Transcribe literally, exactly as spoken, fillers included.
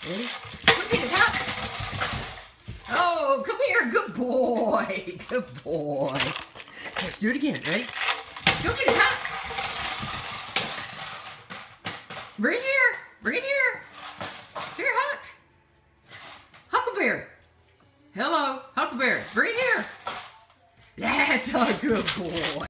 Ready? Come get it, Huck. Oh, come here. Good boy. Good boy. Let's do it again. Ready? Go get it, Huck. Bring it here. Bring it here. Here, Huck. Huckleberry. Hello, Huckleberry. Bring it here. That's a good boy.